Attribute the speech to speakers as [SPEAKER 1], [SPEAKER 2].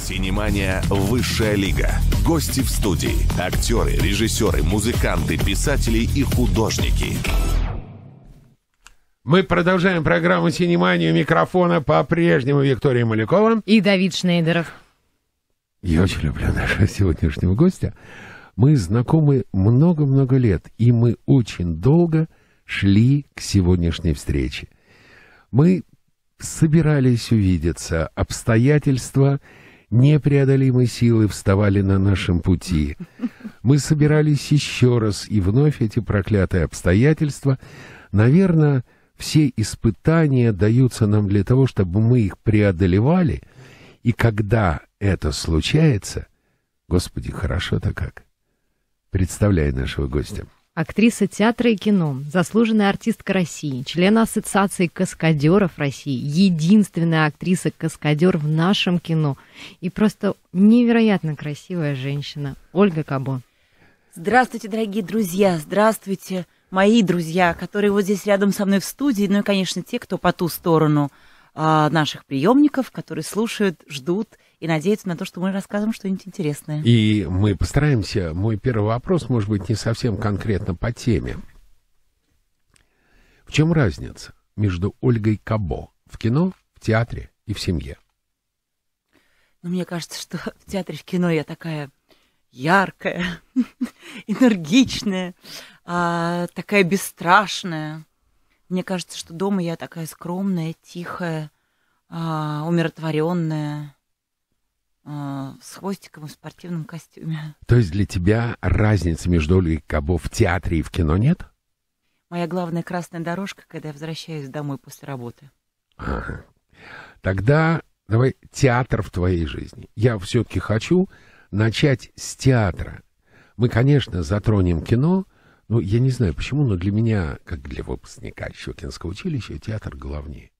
[SPEAKER 1] Синемания «Высшая лига». Гости в студии. Актеры, режиссеры, музыканты, писатели и художники.
[SPEAKER 2] Мы продолжаем программу «Синемания». У микрофона по-прежнему Виктория Малюкова.
[SPEAKER 3] И Давид Шнейдеров.
[SPEAKER 2] Я очень люблю нашего сегодняшнего гостя. Мы знакомы много-много лет, и мы очень долго шли к сегодняшней встрече. Мы собирались увидеться, обстоятельства непреодолимой силы вставали на нашем пути. Мы собирались еще раз, и вновь эти проклятые обстоятельства, наверное, все испытания даются нам для того, чтобы мы их преодолевали, и когда это случается, Господи, хорошо-то как. Представляй нашего гостя.
[SPEAKER 3] Актриса театра и кино, заслуженная артистка России, член Ассоциации каскадеров России, единственная актриса-каскадер в нашем кино и просто невероятно красивая женщина Ольга Кабо.
[SPEAKER 4] Здравствуйте, дорогие друзья, здравствуйте, мои друзья, которые вот здесь рядом со мной в студии, ну и, конечно, те, кто по ту сторону наших приемников, которые слушают, ждут и надеются на то, что мы рассказываем что-нибудь интересное.
[SPEAKER 2] И мы постараемся, мой первый вопрос, может быть, не совсем конкретно по теме. В чем разница между Ольгой Кабо в кино, в театре и в семье?
[SPEAKER 4] Ну, мне кажется, что в театре, в кино я такая яркая, энергичная, такая бесстрашная. Мне кажется, что дома я такая скромная, тихая, умиротворенная, с хвостиком и в спортивном костюме.
[SPEAKER 2] То есть для тебя разницы между Ольгой Кабо в театре и в кино нет?
[SPEAKER 4] Моя главная красная дорожка, когда я возвращаюсь домой после работы.
[SPEAKER 2] Ага. Тогда давай театр в твоей жизни. Я все-таки хочу начать с театра. Мы, конечно, затронем кино, но я не знаю почему, но для меня, как для выпускника Щекинского училища, театр главнее.